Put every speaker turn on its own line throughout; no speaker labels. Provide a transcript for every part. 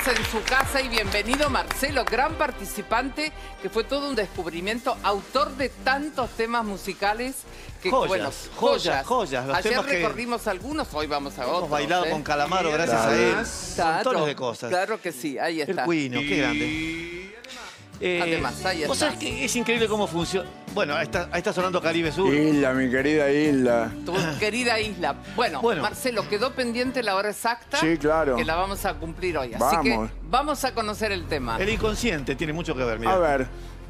estamos en su casa y bienvenido Marcelo, gran participante, que fue todo un descubrimiento, autor de tantos temas musicales. Que,
joyas,
bueno,
joyas. Los
Ayer
temas que
recorrimos algunos, hoy vamos a otros.
hemos bailado con Calamaro gracias a él. Montones de cosas.
Claro que sí, ahí está.
El Cuino, qué grande.
Además, ahí
vos
está.
sabés que es increíble cómo funciona. Bueno, ahí está sonando Caribe Sur.
Isla, mi querida Isla.
Tu querida isla. Bueno, Marcelo, quedó pendiente la hora exacta.
Sí, claro.
Que la vamos a cumplir hoy. Así que vamos a conocer el tema.
El inconsciente tiene mucho que ver, mirá.
A ver.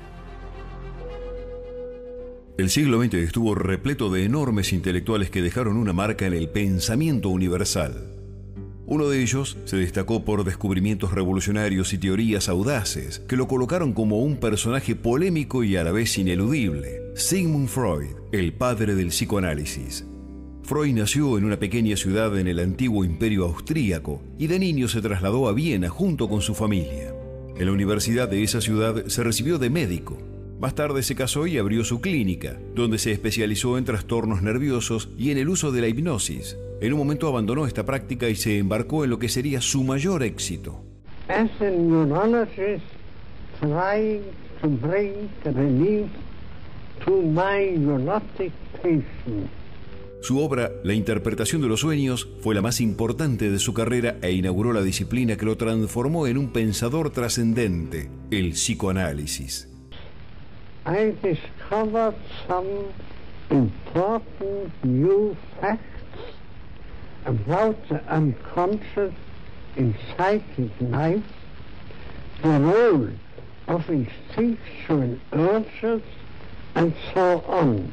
El siglo XX estuvo repleto de enormes intelectuales que dejaron una marca en el pensamiento universal. Uno de ellos se destacó por descubrimientos revolucionarios y teorías audaces que lo colocaron como un personaje polémico y a la vez ineludible: Sigmund Freud, el padre del psicoanálisis. Freud nació en una pequeña ciudad en el antiguo imperio austríaco y de niño se trasladó a Viena junto con su familia. En la universidad de esa ciudad se recibió de médico. Más tarde se casó y abrió su clínica, donde se especializó en trastornos nerviosos y en el uso de la hipnosis. En un momento abandonó esta práctica y se embarcó en lo que sería su mayor éxito.
As a neurologist trying to bring relief to my neurotic patient.
Su obra, La interpretación de los sueños, fue la más importante de su carrera e inauguró la disciplina que lo transformó en un pensador trascendente, el psicoanálisis.
I discovered some important new facts about the unconscious in psychic life, the role of instinctual urges, and so on.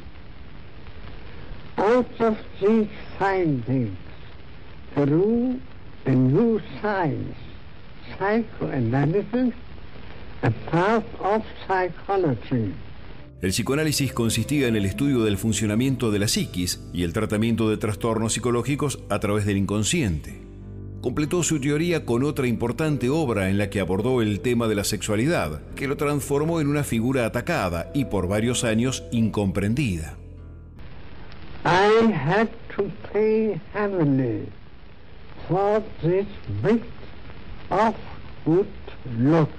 Out of these findings grew a new science, psychoanalysis, a part of psychology.
El psicoanálisis consistía en el estudio del funcionamiento de la psiquis y el tratamiento de trastornos psicológicos a través del inconsciente. Completó su teoría con otra importante obra en la que abordó el tema de la sexualidad, que lo transformó en una figura atacada y por varios años incomprendida.
I had to pay heavily for this bit of good luck.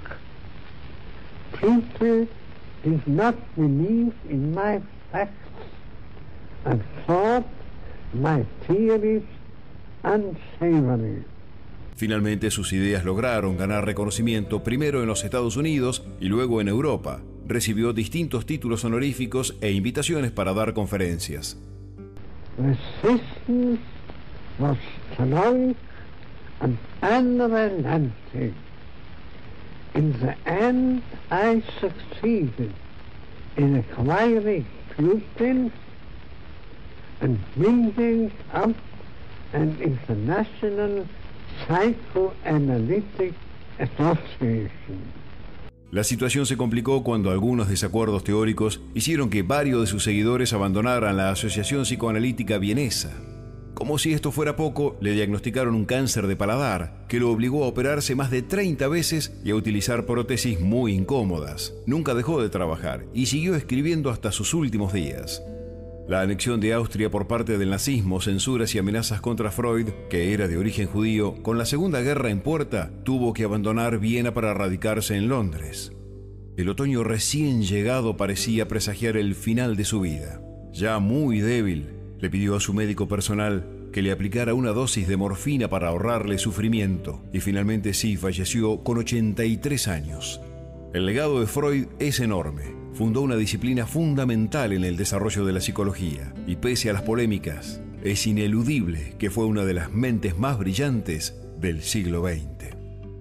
People did not believe in my facts and thought my theories unsavory.
Finalmente sus ideas lograron ganar reconocimiento primero en los Estados Unidos y luego en Europa. Recibió distintos títulos honoríficos e invitaciones para dar conferencias.
Resistance was strong and unrelenting. In the end, I succeeded in acquiring pupils and building up an international psychoanalytic association.
La situación se complicó cuando algunos desacuerdos teóricos hicieron que varios de sus seguidores abandonaran la Asociación Psicoanalítica Vienesa. Como si esto fuera poco, le diagnosticaron un cáncer de paladar que lo obligó a operarse más de 30 veces y a utilizar prótesis muy incómodas. Nunca dejó de trabajar y siguió escribiendo hasta sus últimos días. La anexión de Austria por parte del nazismo, censuras y amenazas contra Freud, que era de origen judío, con la Segunda Guerra en puerta, tuvo que abandonar Viena para radicarse en Londres. El otoño recién llegado parecía presagiar el final de su vida. Ya muy débil, le pidió a su médico personal que le aplicara una dosis de morfina para ahorrarle sufrimiento, y finalmente sí falleció con 83 años. El legado de Freud es enorme. Fundó una disciplina fundamental en el desarrollo de la psicología, y pese a las polémicas, es ineludible que fue una de las mentes más brillantes del siglo XX.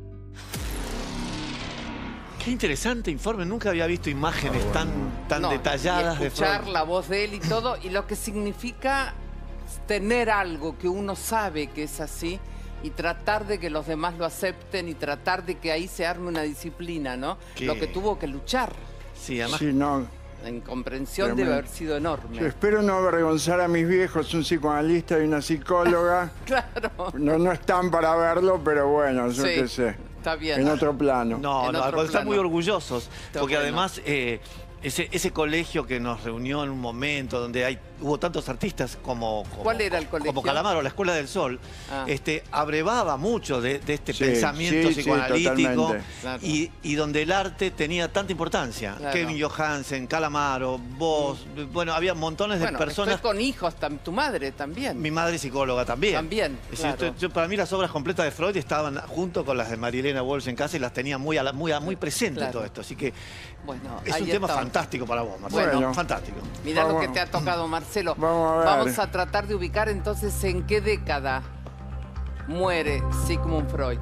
Qué interesante informe, nunca había visto imágenes tan detalladas de Freud.
Escuchar la voz de él y todo, y lo que significa tener algo que uno sabe que es así y tratar de que los demás lo acepten y tratar de que ahí se arme una disciplina, ¿no? Lo que tuvo que luchar.
Sí, además.
Sí, no.
La incomprensión debe haber sido enorme.
Yo espero no avergonzar a mis viejos, un psicoanalista y una psicóloga.
Claro.
No están para verlo, pero bueno, yo qué sé.
Está bien.
En otro plano.
No, están muy orgullosos. Porque además, ese colegio que nos reunió en un momento donde hay hubo tantos artistas como
¿Cuál era el colegio?
Como Calamaro, la Escuela del Sol, abrevaba mucho de este pensamiento psicoanalítico
claro.
y donde el arte tenía tanta importancia.
Claro.
Kevin Johansen, Calamaro, vos, bueno, había montones de personas.
Estoy con hijos, tu madre también.
Mi madre es psicóloga también.
También, claro.
Para mí las obras completas de Freud estaban junto con las de Marilena Walsh en casa y las tenía muy presente
claro.
todo esto. Así que
bueno,
es un tema fantástico para vos, Marcelo.
Bueno.
Fantástico.
Mirá lo que te ha tocado, Marcelo. Vamos a tratar de ubicar entonces en qué década muere Sigmund Freud.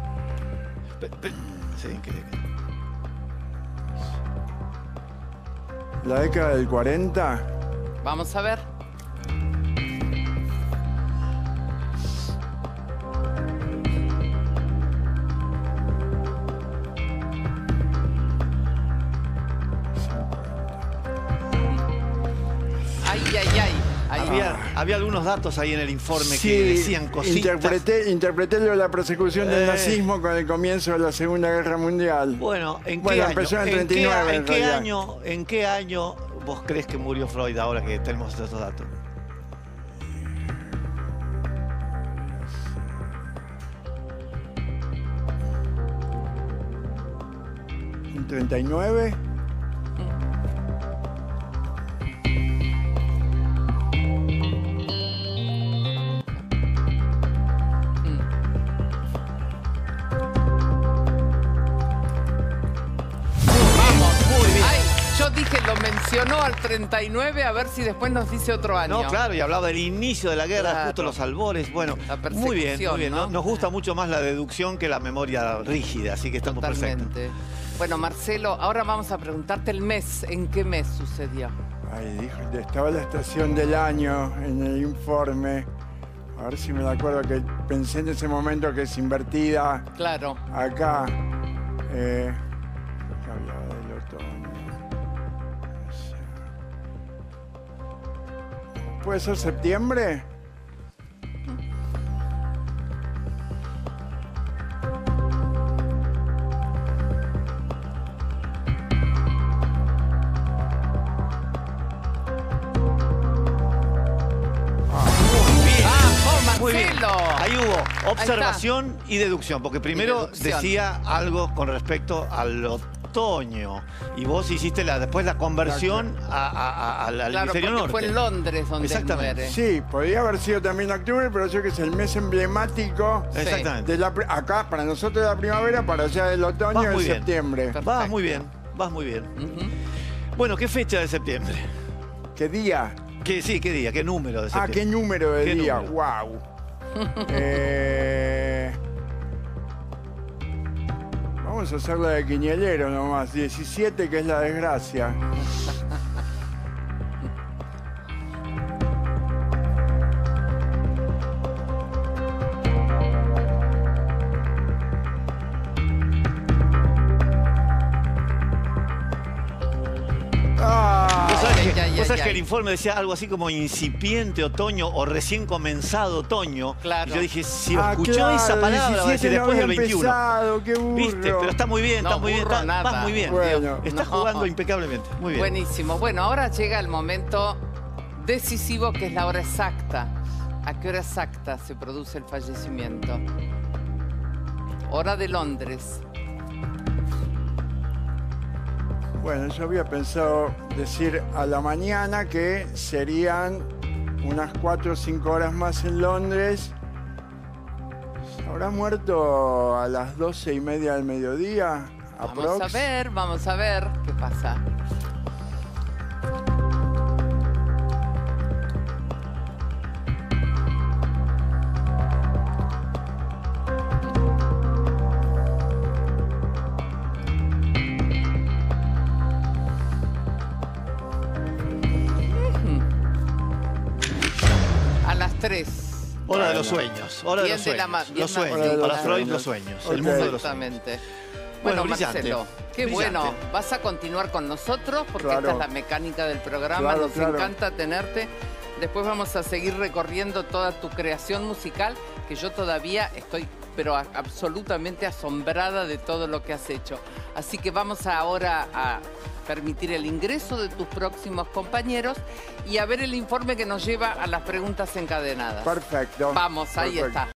Sí, ¿en qué década?
¿La década del 40?
Vamos a ver.
Había algunos datos ahí en el informe que decían cositas.
Interpreté lo de la persecución del nazismo con el comienzo de la Segunda Guerra Mundial.
Bueno, ¿en qué año?
Empezó en el 39,
¿En qué año vos crees que murió Freud ahora que tenemos estos datos?
¿En 39?
Yo dije, lo mencionó al 39, a ver si después nos dice otro año.
No, claro, y hablaba del inicio de la guerra,
claro.
Justo los albores. Bueno, muy bien, muy bien.
¿no?
Nos gusta mucho más la deducción que la memoria rígida, así que estamos
Totalmente.
perfectos.
Bueno, Marcelo, ahora vamos a preguntarte el mes. ¿En qué mes sucedió?
Ay, dijo, estaba la estación del año en el informe. A ver si me acuerdo que pensé en ese momento que es invertida.
Claro.
Acá. Hablaba del otoño. ¿Puede ser septiembre?
Muy bien. Ahí hubo observación y deducción, porque primero decía algo con respecto al otoño y vos hiciste después la conversión al hemisferio norte.
Fue en Londres donde él muere.
Sí, podría haber sido también octubre, pero yo que es el mes emblemático.
Exactamente.
Acá, para nosotros de la primavera, para allá del otoño es septiembre.
Perfecto.
Vas muy bien, vas muy bien. Bueno, ¿qué fecha de septiembre?
¿Qué día?
¿Qué día? ¿Qué número de septiembre?
¿Qué número de día?
Número?
¡Wow! Vamos a hacer la de quinielero nomás. 17, que es la desgracia.
Vos sabés que el informe decía algo así como incipiente otoño o recién comenzado otoño.
Claro.
Y yo dije, si escuchó esa palabra, va a decir después del 21.
Empezado, qué burro.
¿Viste? Pero está muy bien, está muy bien. Vas muy bien.
Bueno.
Estás jugando impecablemente. Muy bien.
Buenísimo. Bueno, ahora llega el momento decisivo, que es la hora exacta. ¿A qué hora exacta se produce el fallecimiento? Hora de Londres.
Bueno, yo había pensado decir a la mañana, que serían unas 4 o 5 horas más en Londres. ¿Habrá muerto a las 12:30 del mediodía?
Vamos a ver qué pasa. A las 3.
Hora de los sueños. Hora de los sueños. Los sueños. Para Freud, los sueños. El mundo de los sueños.
Exactamente. Bueno, Marcelo, qué bueno. Vas a continuar con nosotros porque esta es la mecánica del programa. Nos encanta tenerte. Después vamos a seguir recorriendo toda tu creación musical, que yo todavía estoy pero absolutamente asombrada de todo lo que has hecho. Así que vamos ahora a permitir el ingreso de tus próximos compañeros y a ver el informe que nos lleva a las preguntas encadenadas.
Perfecto.
Vamos, ahí está.